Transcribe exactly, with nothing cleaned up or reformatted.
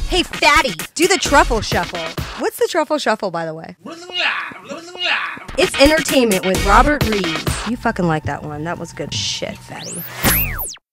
Hey, Fatty, do the truffle shuffle. What's the truffle shuffle, by the way? It's entertainment with Robert Reeves. You fucking like that one. That was good shit, Fatty.